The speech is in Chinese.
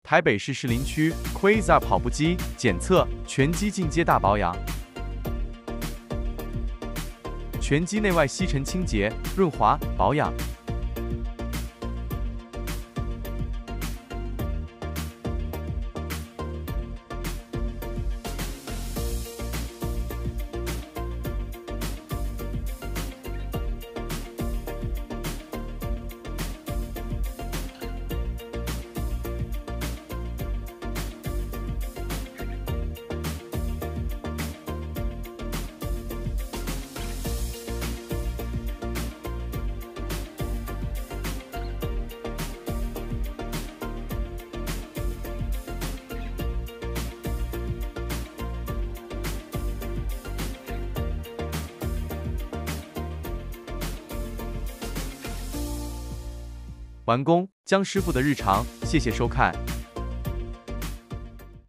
台北市士林区 Quasar 跑步机检测全机进阶大保养，全机内外吸尘清洁、润滑保养。完工，江师傅的日常，谢谢收看。